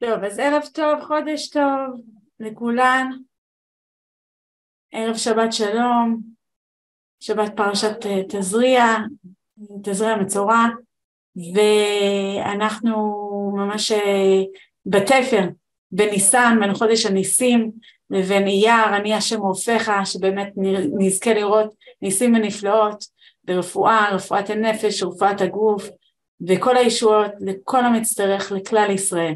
טוב, אז ערב טוב, חודש טוב לכולן, ערב שבת שלום, שבת פרשת תזריע מצורע, ואנחנו ממש בתפר בניסן, בין חודש הניסים לבין אייר, אני השם רופאך, שבאמת נזכה לראות ניסים ונפלאות ברפואה, רפואת הנפש, רפואת הגוף, וכל הישועות לכל המצטרך לכלל ישראל.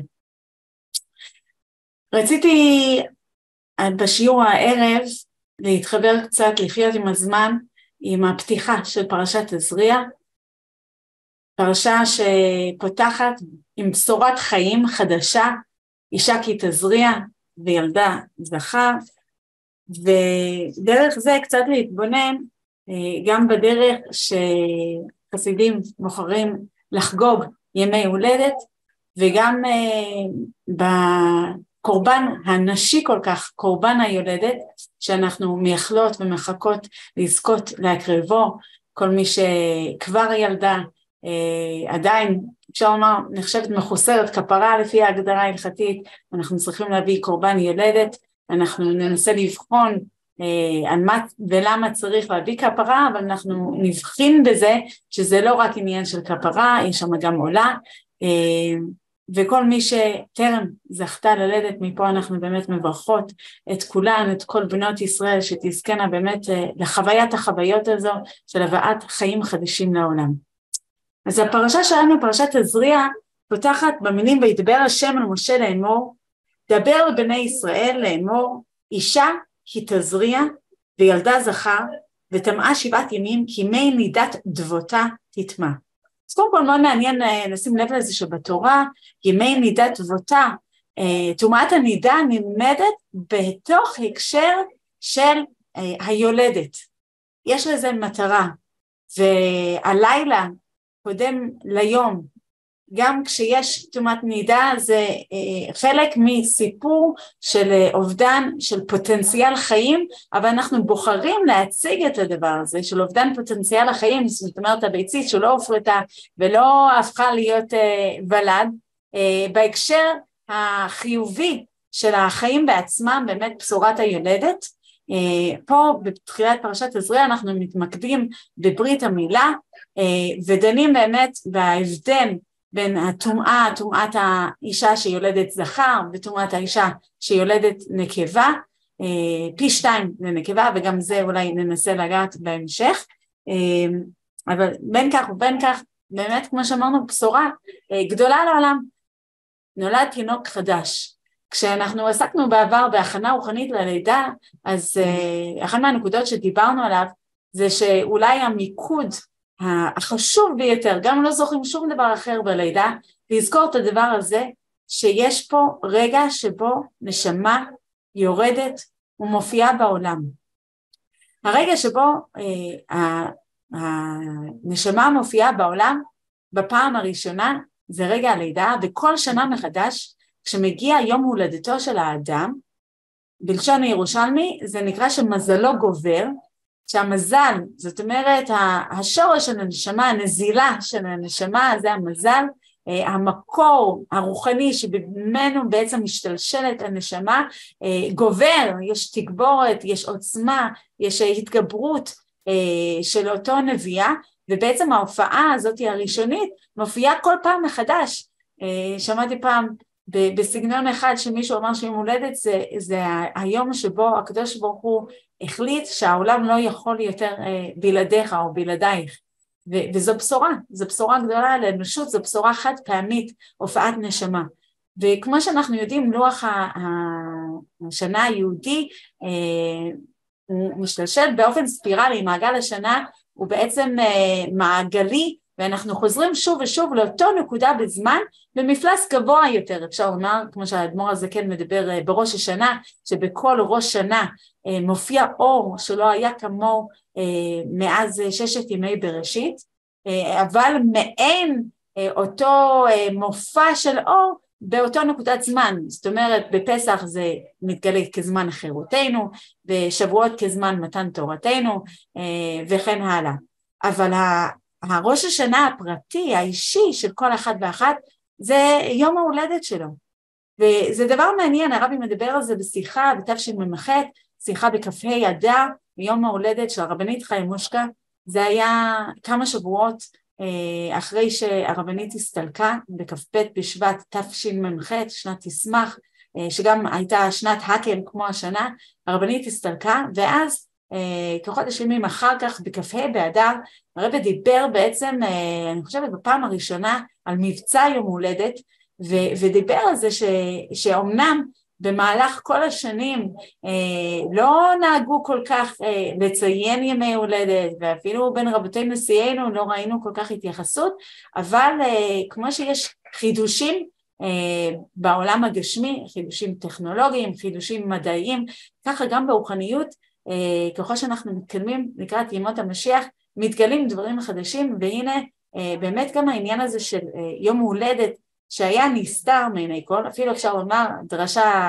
רציתי בשיעור הערב להתחבר קצת, לחיות עם הזמן, עם הפתיחה של פרשת תזריע, פרשה שפותחת עם בשורת חיים חדשה, אישה כי תזריע וילדה זכר, ודרך זה קצת להתבונן גם בדרך שחסידים בוחרים לחגוג ימי הולדת, וגם בקורבן הנשי כל כך, קורבן היולדת, שאנחנו מייחלות ומחכות לזכות להקרבו. כל מי שכבר ילדה, עדיין אפשר לומר נחשבת מחוסרת כפרה לפי ההגדרה ההלכתית, אנחנו צריכים להביא קורבן יולדת, אנחנו ננסה לבחון על מה ולמה צריך להביא כפרה, אבל אנחנו נבחין בזה שזה לא רק עניין של כפרה, יש שם גם עולה, וכל מי שטרם זכתה ללדת, מפה אנחנו באמת מברכות את כולן, את כל בנות ישראל, שתזכנה באמת לחוויית החוויות הזו של הבאת חיים חדשים לעולם. אז הפרשה שלנו, פרשת תזריע, פותחת במילים וידבר השם אל משה לאמור, דבר לבני ישראל לאמור, אישה כי תזריע וילדה זכר, וטמאה 7 ימים כי מי נידת דבותה תטמא. אז קודם כל מאוד מעניין לשים לב לזה שבתורה, ימי נידת דבותה, טומאת הנידה נלמדת בתוך הקשר של היולדת. יש לזה מטרה, והלילה קודם ליום, גם כשיש טומאת נידה, זה חלק מסיפור של אובדן, של פוטנציאל חיים, אבל אנחנו בוחרים להציג את הדבר הזה, של אובדן פוטנציאל החיים, זאת אומרת הביצית שלא הופרטה, ולא הפכה להיות ולד, בהקשר החיובי של החיים בעצמם, באמת בשורת היולדת. פה בתחילת פרשת תזריע אנחנו מתמקדים בברית המילה, ודנים באמת בהבדל בין טומאת האישה שיולדת זכר וטומאת האישה שיולדת נקבה, פי 2 לנקבה, וגם זה אולי ננסה לגעת בהמשך, אבל בין כך ובין כך באמת כמו שאמרנו בשורה גדולה לעולם, נולד תינוק חדש. כשאנחנו עסקנו בעבר בהכנה רוחנית ללידה, אז אחת מהנקודות שדיברנו עליו זה שאולי המיקוד החשוב ביותר, גם לא זוכרים שום דבר אחר בלידה, לזכור את הדבר הזה, שיש פה רגע שבו נשמה יורדת ומופיעה בעולם. הרגע שבו הנשמה מופיעה בעולם בפעם הראשונה, זה רגע הלידה, וכל שנה מחדש, כשמגיע יום הולדתו של האדם, בלשון הירושלמי, זה נקרא שמזלו גובר, שהמזל, זאת אומרת, השורש של הנשמה, הנזילה של הנשמה, זה המזל, המקור הרוחני שבמנו בעצם משתלשלת הנשמה, גובר, יש תגבורת, יש עוצמה, יש התגברות של אותו נביאה, ובעצם ההופעה הזאת הראשונית מופיעה כל פעם מחדש. שמעתי פעם בסגנון אחד שמישהו אמר שיום הולדת זה היום שבו הקדוש ברוך הוא החליט שהעולם לא יכול יותר בלעדיך או בלעדייך, וזו בשורה, זו בשורה גדולה לאנושות, זו בשורה חד פעמית, הופעת נשמה. וכמו שאנחנו יודעים, לוח השנה היהודי הוא משתלשל באופן ספירלי, מעגל השנה הוא בעצם מעגלי, ואנחנו חוזרים שוב ושוב לאותו נקודה בזמן, במפלס גבוה יותר, אפשר לומר, כמו שהאדמו"ר הזה כן מדבר בראש השנה, שבכל ראש שנה מופיע אור שלא היה כמו מאז 6 ימי בראשית, אבל מעין אותו מופע של אור באותו נקודת זמן, זאת אומרת בפסח זה מתגלה כזמן חירותנו, בשבועות כזמן מתן תורתנו וכן הלאה. אבל הראש השנה הפרטי, האישי של כל אחד ואחת, זה יום ההולדת שלו. וזה דבר מעניין, הרבי מדבר על זה בשיחה בתשמ"ח, שיחה בכ"ה אדר, ביום ההולדת של הרבנית חיימושקה. זה היה כמה שבועות אחרי שהרבנית הסתלקה, בכ"ב בשבט תשמ"ח, שנת תשמח, שגם הייתה שנת הקל כמו השנה. הרבנית הסתלקה, ואז כחודש ימים אחר כך בכ"ה באדר, הרבי דיבר בעצם, אני חושבת בפעם הראשונה, על מבצע יום הולדת, ודיבר על זה שאומנם במהלך כל השנים לא נהגו כל כך לציין ימי הולדת, ואפילו בין רבותי נשיאנו לא ראינו כל כך התייחסות, אבל כמו שיש חידושים בעולם הגשמי, חידושים טכנולוגיים, חידושים מדעיים, ככה גם ברוחניות, ככל שאנחנו מתקדמים לקראת ימות המשיח, מתגלים דברים חדשים, והנה באמת גם העניין הזה של יום הולדת, שהיה נסתר מעיני כל, אפילו אפשר לומר, דרשה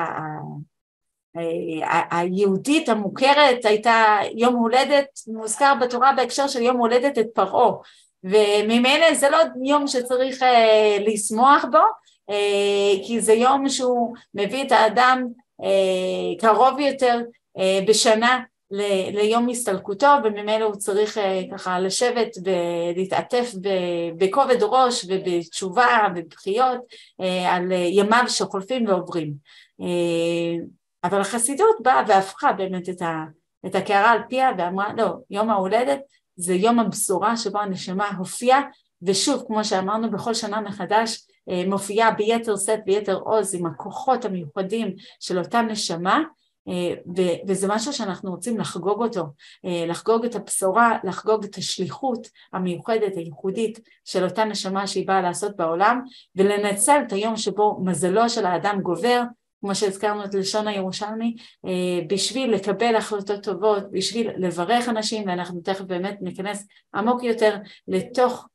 היהודית המוכרת הייתה יום הולדת, מוזכר בתורה בהקשר של יום הולדת את פרעה, וממילא זה לא יום שצריך לשמוח בו, כי זה יום שהוא מביא את האדם קרוב יותר בשנה ליום הסתלקותו, וממילא הוא צריך ככה לשבת ולהתעטף בכובד ראש ובתשובה ובבחיות על ימיו שחולפים ועוברים. אבל החסידות באה והפכה באמת את הקערה על פיה ואמרה, לא, יום ההולדת זה יום הבשורה שבו הנשמה הופיעה, ושוב, כמו שאמרנו, בכל שנה מחדש מופיעה ביתר שאת, ביתר עוז, עם הכוחות המיוחדים של אותה נשמה, וזה משהו שאנחנו רוצים לחגוג אותו, לחגוג את הבשורה, לחגוג את השליחות המיוחדת, הייחודית של אותה נשמה שהיא באה לעשות בעולם, ולנצל את היום שבו מזלו של האדם גובר, כמו שהזכרנו את לשון הירושלמי, בשביל לקבל החלטות טובות, בשביל לברך אנשים, ואנחנו תכף באמת ניכנס עמוק יותר לתוך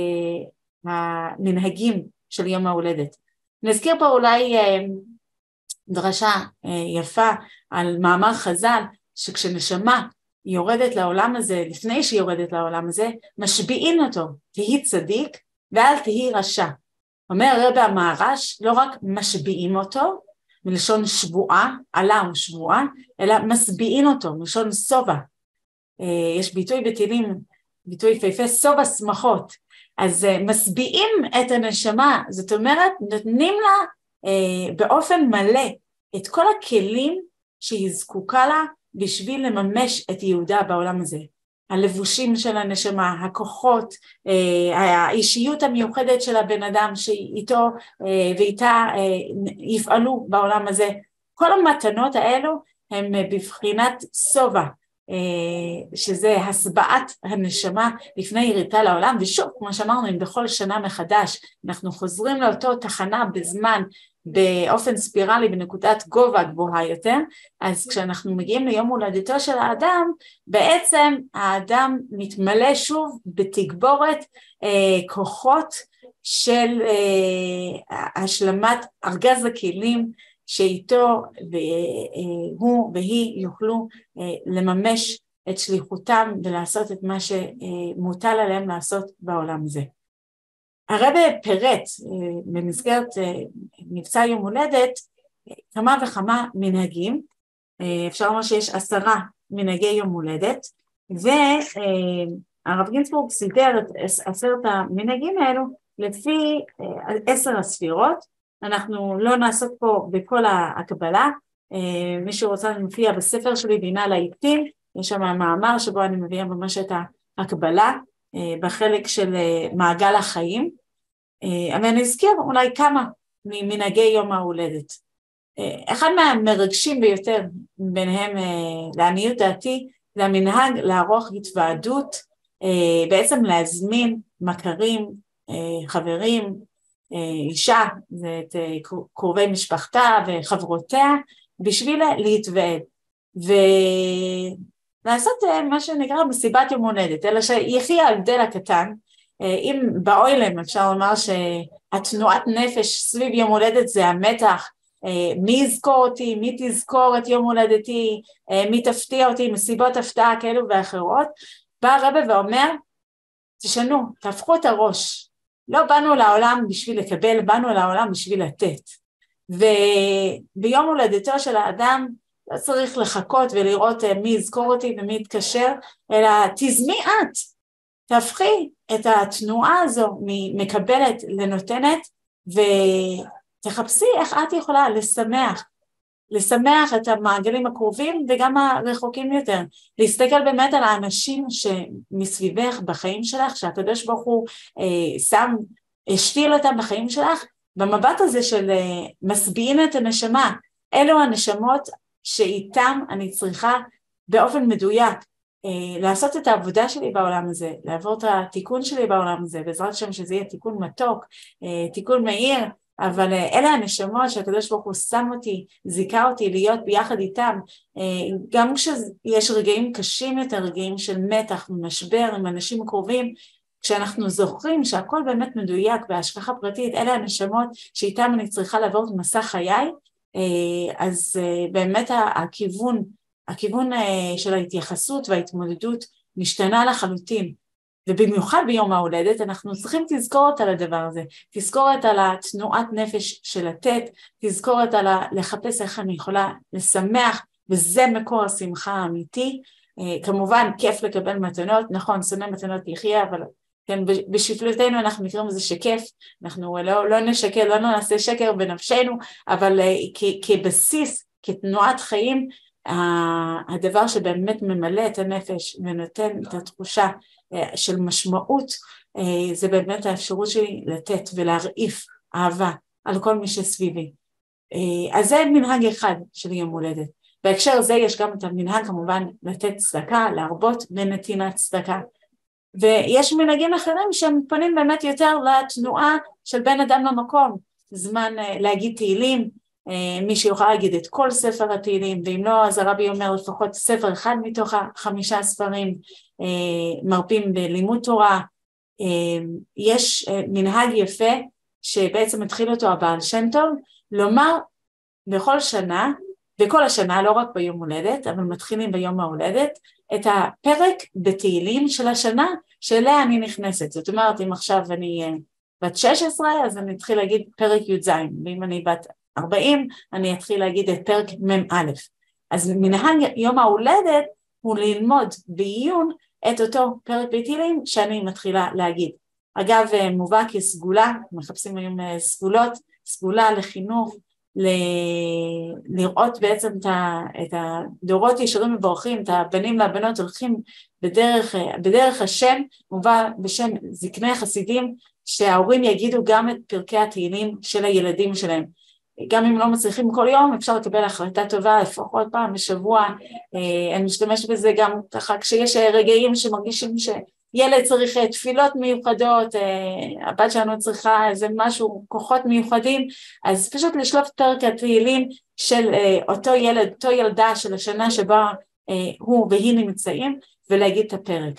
המנהגים של יום ההולדת. נזכיר פה אולי דרשה יפה על מאמר חז"ל, שכשנשמה יורדת לעולם הזה, לפני שהיא יורדת לעולם הזה, משביעים אותו, תהי צדיק ואל תהי רשע. אומר רבי המהר"ש, לא רק משביעים אותו, מלשון שבועה, עלה ושבועה, אלא משביעים אותו, מלשון סובה. יש ביטוי בתהילים, ביטוי יפהפה, סובה שמחות. אז משביעים את הנשמה, זאת אומרת, נותנים לה באופן מלא את כל הכלים שהיא זקוקה לה בשביל לממש את ייעודה בעולם הזה. הלבושים של הנשמה, הכוחות, האישיות המיוחדת של הבן אדם שאיתו ואיתה יפעלו בעולם הזה. כל המתנות האלו הם בבחינת סובה, שזה הסבעת הנשמה לפני ירידה לעולם, ושוב, כמו שאמרנו, אם בכל שנה מחדש אנחנו חוזרים לאותו תחנה בזמן, באופן ספירלי, בנקודת גובה גבוהה יותר, אז כשאנחנו מגיעים ליום הולדתו של האדם, בעצם האדם מתמלא שוב בתגבורת כוחות של השלמת ארגז הכלים, שאיתו הוא והיא יוכלו לממש את שליחותם ולעשות את מה שמוטל עליהם לעשות בעולם הזה. הרבי פירט במסגרת מבצע יום הולדת כמה וכמה מנהגים, אפשר לומר שיש 10 מנהגי יום הולדת, והרב גינצבורג סידר את 10 המנהגים האלו לפי 10 הספירות. אנחנו לא נעסוק פה בכל ההקבלה, מי שרוצה מופיע בספר שלי בינה לעיתים, יש שם מאמר שבו אני מביאה ממש את ההקבלה בחלק של מעגל החיים, אבל אני אזכיר אולי כמה ממנהגי יום ההולדת. אחד מהמרגשים ביותר ביניהם לעניות דעתי, זה המנהג לערוך התוועדות, בעצם להזמין מכרים, חברים, אישה, את קרובי משפחתה וחברותיה, בשביל להתוועד, ולעשות מה שנקרא מסיבת יום הולדת, אלא שיחי ההבדל הקטן, אם באוילם אפשר לומר שהתנועת נפש סביב יום הולדת זה המתח, מי יזכור אותי, מי תזכור את יום הולדתי, מי תפתיע אותי, מסיבות הפתעה כאלו ואחרות, בא הרבי ואומר, תשנו, תהפכו את הראש, לא באנו לעולם בשביל לקבל, באנו לעולם בשביל לתת. וביום הולדתו של האדם לא צריך לחכות ולראות מי יזכור אותי ומי יתקשר, אלא תזמי את, תהפכי את התנועה הזו ממקבלת לנותנת, ותחפשי איך את יכולה לשמח את המעגלים הקרובים וגם הרחוקים יותר, להסתכל באמת על האנשים שמסביבך בחיים שלך, שהקדוש ברוך הוא השתיל אותם בחיים שלך, במבט הזה של משביעים את הנשמה, אלו הנשמות שאיתם אני צריכה באופן מדויק לעשות את העבודה שלי בעולם הזה, לעבור את התיקון שלי בעולם הזה, בעזרת השם שזה יהיה תיקון מתוק, תיקון מהיר, אבל אלה הנשמות שהקדוש ברוך הוא שם אותי, זיכה אותי להיות ביחד איתם, גם כשיש רגעים קשים יותר, רגעים של מתח ומשבר עם אנשים הקרובים, כשאנחנו זוכרים שהכל באמת מדויק בהשגחה פרטית, אלה הנשמות שאיתם אני צריכה לעבור את מסע חיי, אז באמת הכיוון של ההתייחסות וההתמודדות משתנה לחלוטין, ובמיוחד ביום ההולדת אנחנו צריכים תזכורת על הדבר הזה, תזכורת על התנועת נפש של לתת, תזכורת על לחפש איך אני יכולה לשמח, וזה מקור השמחה האמיתי. כמובן כיף לקבל מתנות, נכון, שונא מתנות יחיה, אבל כן, בשפלותנו אנחנו מכירים את זה שכיף, אנחנו לא נשקר, לא נעשה שקר בנפשנו, אבל כבסיס, כתנועת חיים, הדבר שבאמת ממלא את הנפש ונותן את התחושה של משמעות, זה באמת האפשרות שלי לתת ולהרעיף אהבה על כל מי שסביבי. אז זה מנהג אחד של יום הולדת. בהקשר הזה יש גם את המנהג כמובן לתת צדקה, להרבות בנתינת צדקה. ויש מנהגים אחרים שהם פונים באמת יותר לתנועה של בן אדם למקום, זמן להגיד תהילים, מי שיוכל להגיד את כל ספר התהילים, ואם לא אז הרבי אומר לפחות ספר אחד מתוך 5 ספרים, מרפים בלימוד תורה. יש מנהג יפה שבעצם התחיל אותו הבעל שם טוב, לומר בכל שנה, בכל השנה, לא רק ביום הולדת, אבל מתחילים ביום ההולדת, את הפרק בתהילים של השנה שאליה אני נכנסת. זאת אומרת, אם עכשיו אני בת 16, אז אני אתחיל להגיד פרק י"ז, ואם אני בת 40, אני אתחיל להגיד את פרק מ"א. אז מנהג יום ההולדת הוא ללמוד בעיון את אותו פרק בתהילים שאני מתחילה להגיד. אגב, מובא כסגולה, מחפשים היום סגולה לחינוך, לראות בעצם את הדורות ישרים מבורכים, את הבנים והבנות הולכים בדרך השם, מובא בשם זקני חסידים, שההורים יגידו גם את פרקי התהילים של הילדים שלהם. גם אם לא מצליחים כל יום, אפשר לקבל החלטה טובה, לפחות פעם בשבוע. אני משתמש בזה גם ככה, כשיש רגעים שמרגישים ילד צריך תפילות מיוחדות, הבת שלנו צריכה איזה משהו, כוחות מיוחדים, אז פשוט לשלוף פרק התהילים של אותו ילד, אותו ילדה של השנה שבה הוא והיא נמצאים, ולהגיד את הפרק.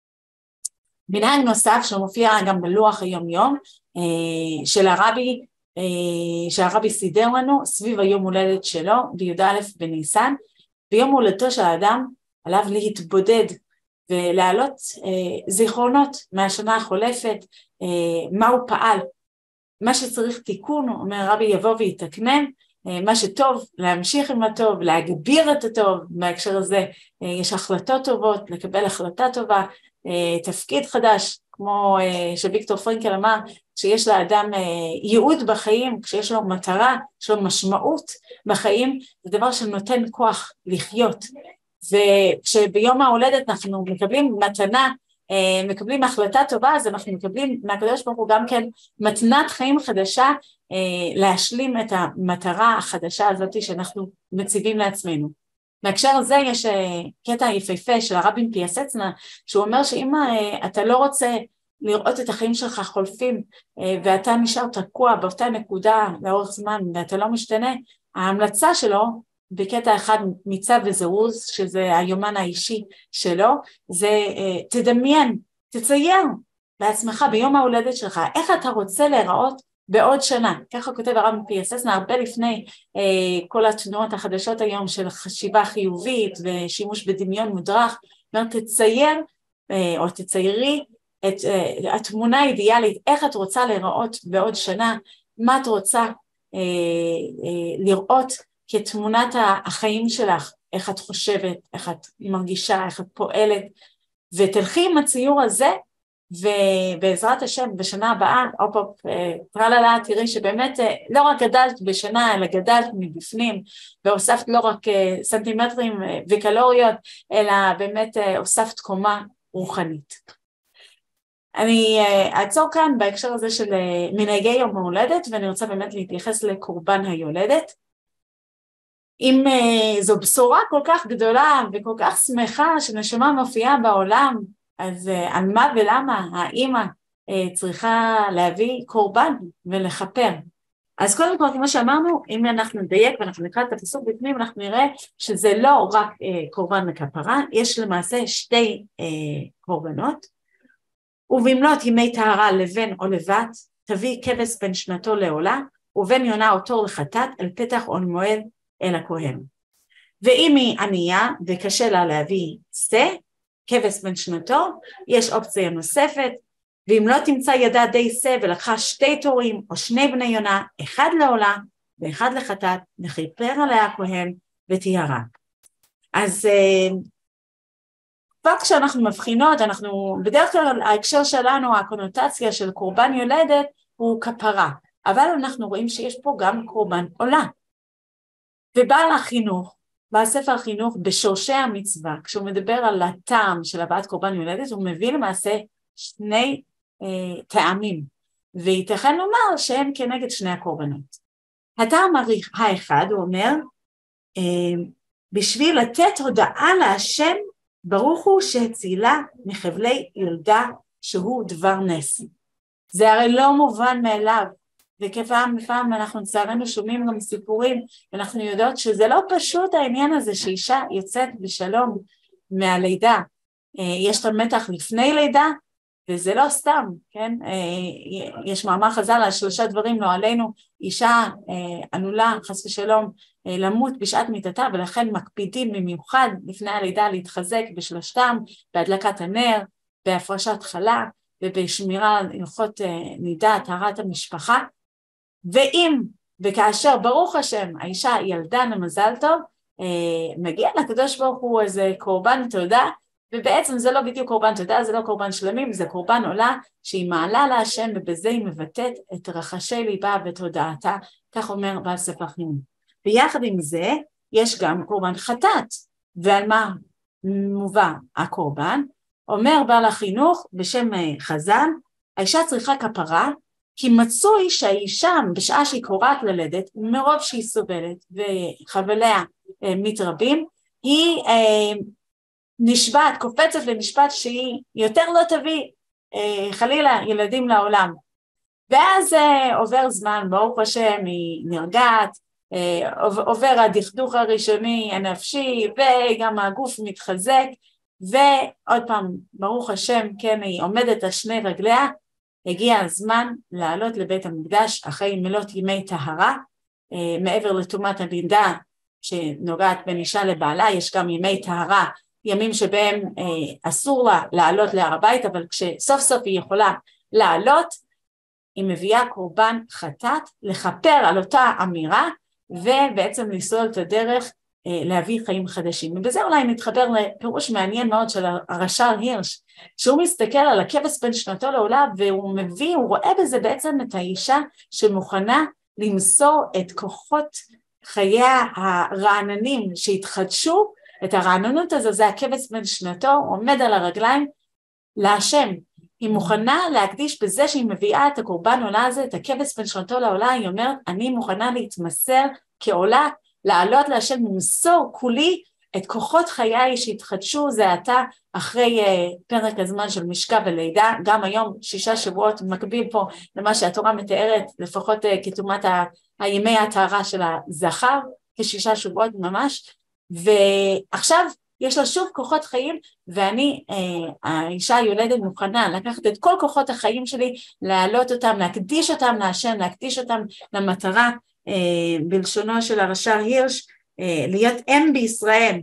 מנהג נוסף שמופיע גם בלוח היום יום, של הרבי, שהרבי סידר לנו סביב היום הולדת שלו, בי"א בניסן, ביום הולדתו של האדם עליו להתבודד, ולהעלות זיכרונות מהשנה החולפת, מה הוא פעל, מה שצריך תיקון, אומר רבי יבוא ויתקנן, מה שטוב להמשיך עם הטוב, להגביר את הטוב, בהקשר הזה יש החלטות טובות, לקבל החלטה טובה, תפקיד חדש, כמו שוויקטור פרנקל אמר, שיש לאדם ייעוד בחיים, כשיש לו מטרה, יש לו משמעות בחיים, זה דבר שנותן כוח לחיות, וכשביום ההולדת אנחנו מקבלים מתנה, מקבלים החלטה טובה, אז אנחנו מקבלים מהקדוש ברוך הוא גם כן מתנת חיים חדשה, להשלים את המטרה החדשה הזאת שאנחנו מציבים לעצמנו. בהקשר הזה יש קטע יפהפה של הרבי מפיאסצנה, שהוא אומר שאם אתה לא רוצה לראות את החיים שלך חולפים, ואתה נשאר תקוע באותה נקודה לאורך זמן, ואתה לא משתנה, ההמלצה שלו, בקטע אחד מיצב וזירוז, שזה היומן האישי שלו, זה תדמיין, תצייר בעצמך ביום ההולדת שלך, איך אתה רוצה להיראות בעוד שנה. ככה כותב הרב מפיאסצנה הרבה לפני כל התנועות החדשות היום של חשיבה חיובית ושימוש בדמיון מודרך, תצייר או תציירי את התמונה האידיאלית, איך את רוצה להיראות בעוד שנה, מה את רוצה לראות כתמונת החיים שלך, איך את חושבת, איך את מרגישה, איך את פועלת, ותלכי עם הציור הזה, ובעזרת השם בשנה הבאה, טרללה, תראי שבאמת לא רק גדלת בשנה, אלא גדלת מבפנים, והוספת לא רק סנטימטרים וקלוריות, אלא באמת הוספת קומה רוחנית. אני אעצור כאן בהקשר הזה של מנהגי יום ההולדת, ואני רוצה באמת להתייחס לקורבן היולדת. אם זו בשורה כל כך גדולה וכל כך שמחה שנשמה מופיעה בעולם, אז על מה ולמה האמא צריכה להביא קורבן ולחפר? אז קודם כל, כמו שאמרנו, אם אנחנו נדייק ואנחנו נקרא את הפסוק בפנים, אנחנו נראה שזה לא רק קורבן לכפרה, יש למעשה שתי קורבנות, ובמלות ימי טהרה לבן או לבת, תביא כבש בן שנתו לעולה, ובן יונה או תור לחטאת אל פתח אוהל מועד אל הכהן. ואם היא ענייה וקשה לה להביא שא, כבש בן שנתו, יש אופציה נוספת, ואם לא תמצא ידה די שא ולקחה שתי תורים או שני בני יונה, אחד לעולה ואחד לחטאת, וכיפר עליה הכהן וטהרה. אז כבר כשאנחנו מבחינות, אנחנו בדרך כלל ההקשר שלנו, הקונוטציה של קורבן יולדת הוא כפרה, אבל אנחנו רואים שיש פה גם קורבן עולה. ובעל החינוך, בספר החינוך בשורשי המצווה, כשהוא מדבר על הטעם של הבאת קורבן יולדת, הוא מביא למעשה שני טעמים, וייתכן לומר שהם כנגד שני הקורבנות. הטעם האחד, הוא אומר, בשביל לתת הודעה להשם, ברוך הוא שהצילה מחבלי ילדה שהוא דבר נס. זה הרי לא מובן מאליו, וכפעם בפעם אנחנו לצערנו שומעים גם סיפורים, ואנחנו יודעות שזה לא פשוט העניין הזה שאישה יוצאת בשלום מהלידה. יש את המתח לפני לידה, וזה לא סתם, כן? יש מאמר חז"ל על 3 דברים לא עלינו, אישה עלולה חס ושלום למות בשעת מיתתה, ולכן מקפידים במיוחד לפני הלידה להתחזק בשלושתם, בהדלקת הנר, בהפרשת חלה, ובשמירה על הלכות נידה, טהרת המשפחה. ואם וכאשר ברוך השם האישה ילדה למזל טוב, מגיע לקדוש ברוך הוא איזה קורבן תודה, ובעצם זה לא בדיוק קורבן תודה, זה לא קורבן שלמים, זה קורבן עולה שהיא מעלה להשם, ובזה היא מבטאת את רחשי ליבה ואת הודעתה, כך אומר בעל ספר החינוך. ויחד עם זה יש גם קורבן חטאת, ועל מה מובא הקורבן? אומר בעל החינוך בשם חז"ל, האישה צריכה כפרה, כי מצוי שהאישה בשעה שהיא קוראת ללדת, מרוב שהיא סובלת וחבליה מתרבים, היא נשבעת, קופצת למשפט שהיא יותר לא תביא חלילה ילדים לעולם. ואז עובר זמן, ברוך השם, היא נרגעת, עובר הדכדוך הראשוני הנפשי, וגם הגוף מתחזק, ועוד פעם, ברוך השם, כן, היא עומדת על שני רגליה, הגיע הזמן לעלות לבית המקדש אחרי מלות ימי טהרה, מעבר לתומת הלידה שנוגעת בין אישה לבעלה, יש גם ימי טהרה, ימים שבהם אסור לה לעלות להר הבית, אבל כשסוף סוף היא יכולה לעלות, היא מביאה קורבן חטאת, לכפר על אותה אמירה, ובעצם לסלול את הדרך להביא חיים חדשים. ובזה אולי נתחבר לפירוש מעניין מאוד של הרש"ר הירש, שהוא מסתכל על הכבש בן שנתו לעולה, והוא מביא, הוא רואה בזה בעצם את האישה שמוכנה למסור את כוחות חייה הרעננים שהתחדשו, את הרעננות הזו, זה הכבש בן שנתו, הוא עומד על הרגליים להשם. היא מוכנה להקדיש בזה שהיא מביאה את הקורבן עולה הזה, את הכבש בן שנתו לעולה, היא אומרת, אני מוכנה להתמסר כעולה, לעלות להשם, למסור כולי את כוחות חיי שהתחדשו, זה עתה אחרי פרק הזמן של משכב ולידה, גם היום 6 שבועות מקביל פה למה שהתורה מתארת, לפחות כתומת הימי הטהרה של הזכר, כ6 שבועות ממש, ועכשיו יש לה שוב כוחות חיים, ואני, האישה היולדת מוכנה לקחת את כל כוחות החיים שלי, להעלות אותם, להקדיש אותם להשם, להקדיש אותם למטרה, בלשונו של הרש"ר הירש, להיות אם בישראל.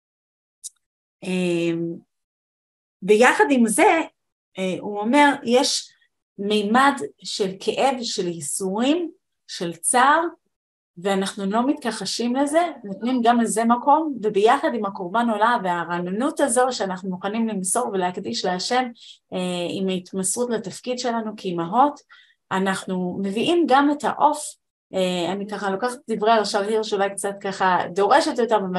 ויחד עם זה, הוא אומר, יש מימד של כאב, של ייסורים, של צער, ואנחנו לא מתכחשים לזה, נותנים גם לזה מקום, וביחד עם הקורבן עולה והרעננות הזו שאנחנו מוכנים למסור ולהקדיש להשם עם ההתמסרות לתפקיד שלנו כאימהות, אנחנו מביאים גם את העוף, אני ככה לוקחת דברי הרש"ר הירש, אולי קצת ככה דורשת אותם, אבל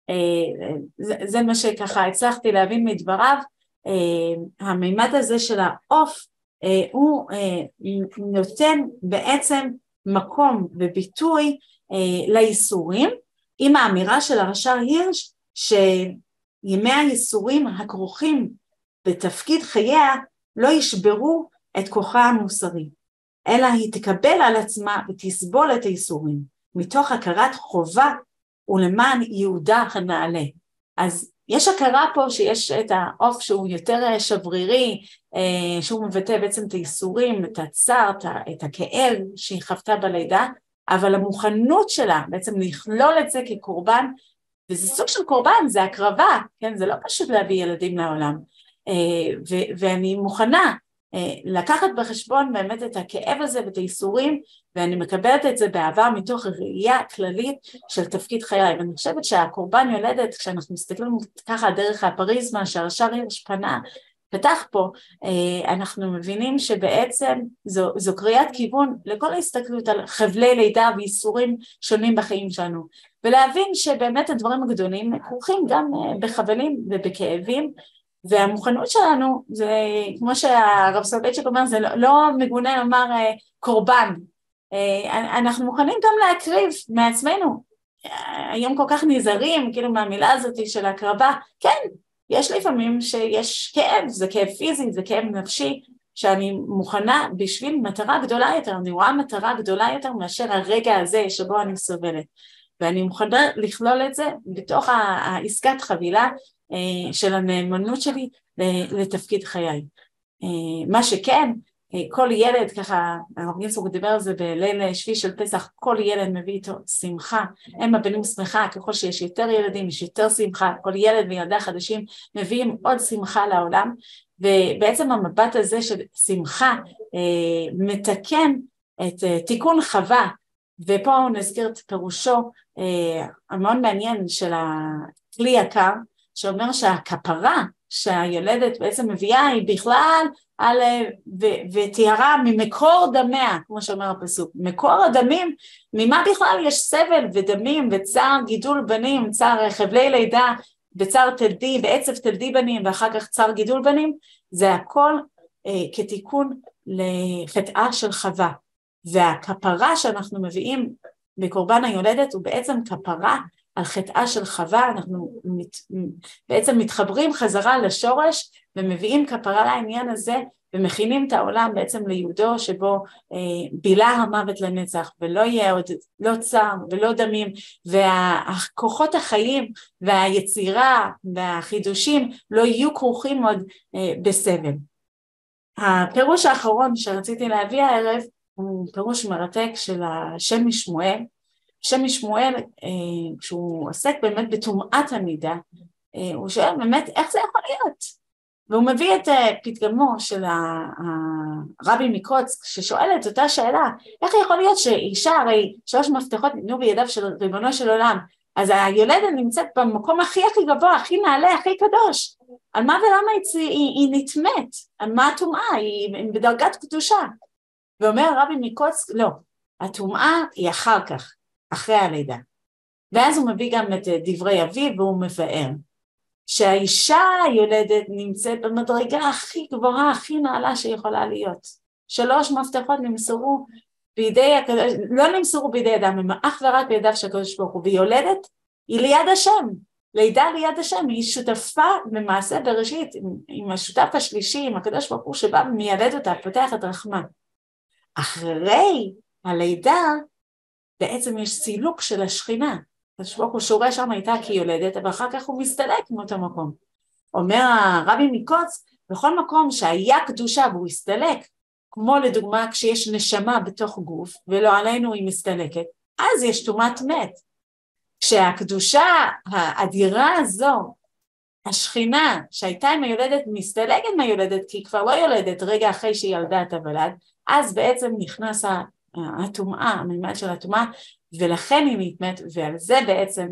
זה מה שככה הצלחתי להבין מדבריו, המימד הזה של העוף, הוא נותן בעצם מקום וביטוי לאיסורים, עם האמירה של הרש"ר הירש, שימי האיסורים הכרוכים בתפקיד חייה לא ישברו את כוחה המוסרי, אלא היא תקבל על עצמה ותסבול את האיסורים, מתוך הכרת חובה ולמען יהודה הנעלה. אז יש הכרה פה שיש את העוף שהוא יותר שברירי, שהוא מבטא בעצם את האיסורים, את הצער, את הכאב שהיא חוותה בלידה, אבל המוכנות שלה בעצם לכלול את זה כקורבן, וזה סוג של קורבן, זה הקרבה, כן? זה לא פשוט להביא ילדים לעולם, ואני מוכנה לקחת בחשבון באמת את הכאב הזה ואת האיסורים, ואני מקבלת את זה בעבר מתוך ראייה כללית של תפקיד חיי, ואני חושבת שהקורבן יולדת, כשאנחנו מסתכלים ככה דרך הפריזמה שהרש"ר הירש פתח פה, אנחנו מבינים שבעצם זו קריאת כיוון לכל ההסתכלות על חבלי לידה ואיסורים שונים בחיים שלנו, ולהבין שבאמת הדברים הגדולים כרוכים גם בחבלים ובכאבים, והמוכנות שלנו, זה כמו שהרב סולובייצ'יק אומר, זה לא מגונה לומר קורבן, אנחנו מוכנים גם להקריב מעצמנו, היום כל כך נזהרים כאילו מהמילה הזאת של הקרבה, כן, יש לפעמים שיש כאב, זה כאב פיזי, זה כאב נפשי, שאני מוכנה בשביל מטרה גדולה יותר, אני רואה מטרה גדולה יותר מאשר הרגע הזה שבו אני סובלת, ואני מוכנה לכלול את זה בתוך העסקת חבילה של הנאמנות שלי לתפקיד חיי. מה שכן, כל ילד, ככה הרב גינסבורג דיבר על זה בליל שביעי של פסח, כל ילד מביא איתו שמחה, הם הבנים שמחה, ככל שיש יותר ילדים יש יותר שמחה, כל ילד וילדה חדשים מביאים עוד שמחה לעולם, ובעצם המבט הזה של שמחה מתקן את תיקון חווה, ופה נזכיר את פירושו המאוד מעניין של הכלי יקר, שאומר שהכפרה שהילדת בעצם מביאה היא בכלל ותיארה ממקור דמיה, כמו שאומר הפסוק, מקור הדמים, ממה בכלל יש סבל ודמים וצער גידול בנים, צער חבלי לידה, בצער תלדי, בעצב תלדי בנים ואחר כך צער גידול בנים, זה הכל כתיקון לחטאה של חווה, והכפרה שאנחנו מביאים בקורבן היולדת הוא בעצם כפרה על חטאה של חווה, אנחנו בעצם מתחברים חזרה לשורש ומביאים כפרה לעניין הזה ומכינים את העולם בעצם ליהודו שבו בילה המוות לנצח ולא יהיה עוד לא צער ולא דמים, והכוחות החיים והיצירה והחידושים לא יהיו כרוכים עוד בסבל. הפירוש האחרון שרציתי להביא הערב הוא פירוש מרתק של השם משמואל. שם משמואל, כשהוא עוסק באמת בתומעת המידה, הוא שואל באמת איך זה יכול להיות? והוא מביא את פתגמו של הרבי מקוצק, ששואל את אותה שאלה, איך יכול להיות שאישה, הרי 3 מפתחות ניתנו בידיו של ריבונו של עולם, אז היולדת נמצאת במקום הכי גבוה, הכי נעלה, הכי קדוש, על מה ולמה היא נטמאת? על מה הטומאה? היא בדרגת קדושה. ואומר הרבי מקוצק, לא, הטומאה היא אחר כך, אחרי הלידה. ואז הוא מביא גם את דברי אביו והוא מבאר שהאישה היולדת נמצאת במדרגה הכי גבוהה, הכי נעלה שיכולה להיות. 3 מפתחות נמסרו בידי הקדוש, לא נמסרו בידי אדם, הם אך ורק בידיו של הקדוש ברוך הוא, ויולדת היא ליד השם, לידה ליד השם, היא שותפה במעשה בראשית, עם השותף השלישי, עם הקדוש ברוך הוא שבא ומיילד אותה, פותח את רחמה. אחרי הלידה, בעצם יש סילוק של השכינה, הקדוש ברוך הוא שורה שם הייתה כיולדת, אבל אחר כך הוא מסתלק מאותו מקום. אומר הרבי מקוצק, בכל מקום שהיה קדושה והוא הסתלק, כמו לדוגמה כשיש נשמה בתוך גוף, ולא עלינו היא מסתלקת, אז יש טומאת מת. כשהקדושה האדירה הזו, השכינה שהייתה עם היולדת מסתלקת מהיולדת, כי היא כבר לא יולדת רגע אחרי שהיא ילדה את הוולד, אז בעצם נכנס הטומאה, המימד של הטומאה, ולכן היא נטמאת, ועל זה בעצם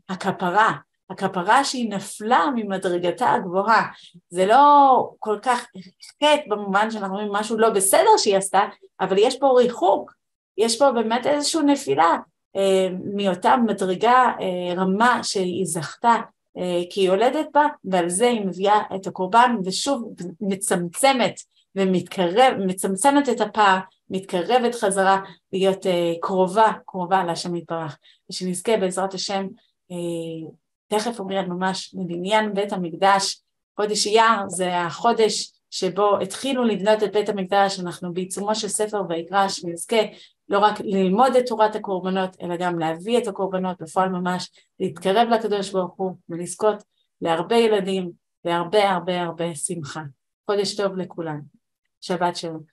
הכפרה שהיא נפלה ממדרגתה הגבוהה. זה לא כל כך חטא במובן שאנחנו רואים משהו לא בסדר שהיא עשתה, אבל יש פה ריחוק, יש פה באמת איזושהי נפילה מאותה מדרגה רמה שהיא זכתה, כי היא יולדת בה, ועל זה היא מביאה את הקורבן, ושוב מצמצמת מצמצמת את הפער, מתקרבת חזרה להיות קרובה להשם יתברך, ושנזכה בעזרת השם, תכף אומרת ממש מבניין בית המקדש. חודש אייר זה החודש שבו התחילו לבנות את בית המקדש, אנחנו בעיצומו של ספר ויקרא, שנזכה לא רק ללמוד את תורת הקורבנות, אלא גם להביא את הקורבנות בפועל ממש, להתקרב לקדוש ברוך הוא, ולזכות להרבה ילדים, והרבה הרבה הרבה שמחה. חודש טוב לכולם. שבת שלום.